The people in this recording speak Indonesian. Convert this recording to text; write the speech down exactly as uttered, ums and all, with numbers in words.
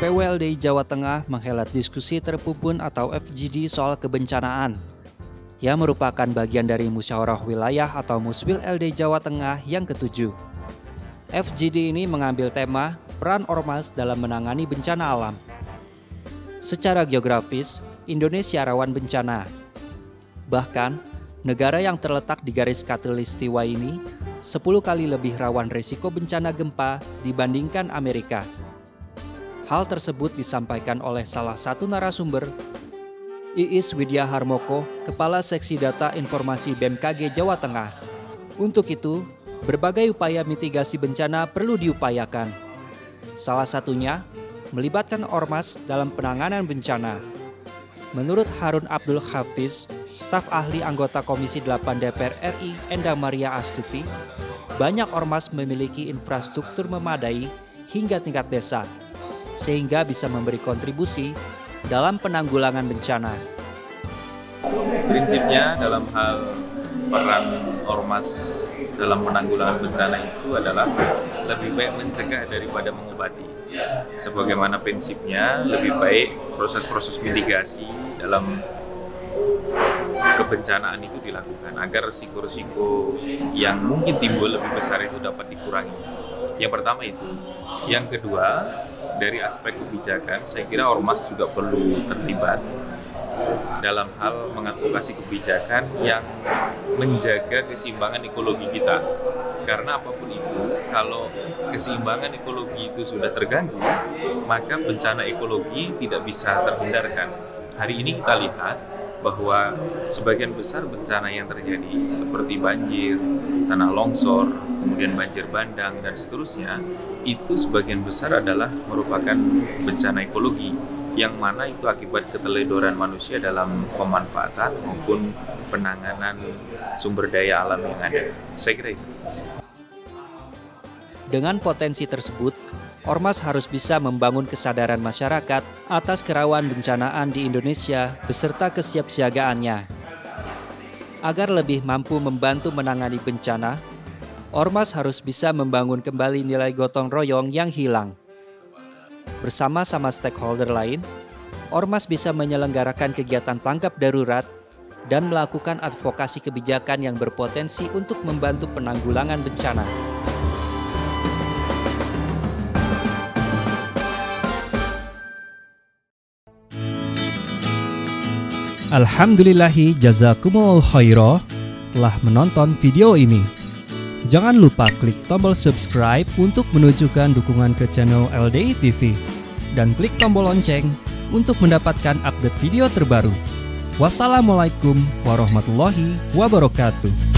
P W L D I Jawa Tengah menghelat diskusi terpupun atau F G D soal kebencanaan, yang merupakan bagian dari Musyawarah Wilayah atau Muswil L D I Jawa Tengah yang ketujuh. F G D ini mengambil tema peran ormas dalam menangani bencana alam. Secara geografis, Indonesia rawan bencana. Bahkan, negara yang terletak di garis khatulistiwa ini sepuluh kali lebih rawan risiko bencana gempa dibandingkan Amerika. Hal tersebut disampaikan oleh salah satu narasumber, Iis Widya Harmoko, Kepala Seksi Data Informasi B M K G Jawa Tengah. Untuk itu, berbagai upaya mitigasi bencana perlu diupayakan. Salah satunya, melibatkan ormas dalam penanganan bencana. Menurut Harun Abdul Hafiz, staf ahli anggota Komisi delapan D P R R I Endang Maria Astuti, banyak ormas memiliki infrastruktur memadai hingga tingkat desa, sehingga bisa memberi kontribusi dalam penanggulangan bencana. Prinsipnya dalam hal peran ormas dalam penanggulangan bencana itu adalah lebih baik mencegah daripada mengobati. Sebagaimana prinsipnya lebih baik proses-proses mitigasi dalam kebencanaan itu dilakukan agar risiko-risiko yang mungkin timbul lebih besar itu dapat dikurangi. Yang pertama itu. Yang kedua, dari aspek kebijakan, saya kira ormas juga perlu terlibat dalam hal mengadvokasi kebijakan yang menjaga keseimbangan ekologi kita. Karena apapun itu, kalau keseimbangan ekologi itu sudah terganggu, maka bencana ekologi tidak bisa terhindarkan. Hari ini kita lihat bahwa sebagian besar bencana yang terjadi seperti banjir, tanah longsor, kemudian banjir bandang, dan seterusnya, itu sebagian besar adalah merupakan bencana ekologi, yang mana itu akibat keteledoran manusia dalam pemanfaatan maupun penanganan sumber daya alam yang ada. Saya kira itu. Dengan potensi tersebut, ormas harus bisa membangun kesadaran masyarakat atas kerawan bencanaan di Indonesia beserta kesiapsiagaannya. Agar lebih mampu membantu menangani bencana, ormas harus bisa membangun kembali nilai gotong royong yang hilang. Bersama-sama stakeholder lain, ormas bisa menyelenggarakan kegiatan tanggap darurat dan melakukan advokasi kebijakan yang berpotensi untuk membantu penanggulangan bencana. Alhamdulillahi jazakumullah khairah telah menonton video ini. Jangan lupa klik tombol subscribe untuk menunjukkan dukungan ke channel L D I T V dan klik tombol lonceng untuk mendapatkan update video terbaru. Wassalamualaikum warahmatullahi wabarakatuh.